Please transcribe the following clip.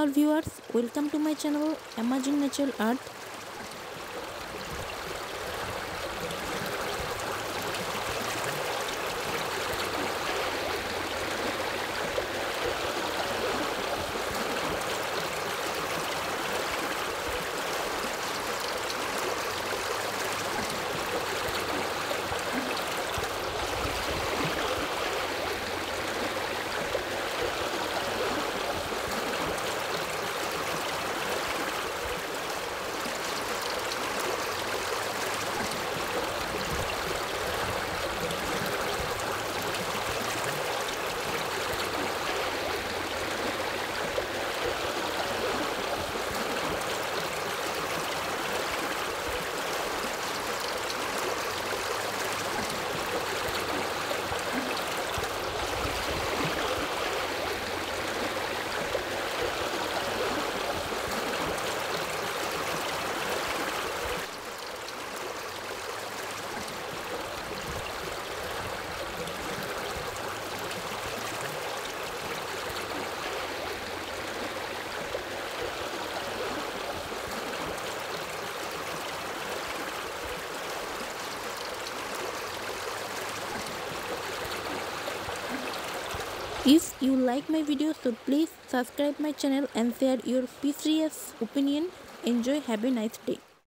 all viewers, welcome to my channel Amazing Natural Earth. If you like my video, so please subscribe my channel and share your precious opinion. Enjoy, have a nice day.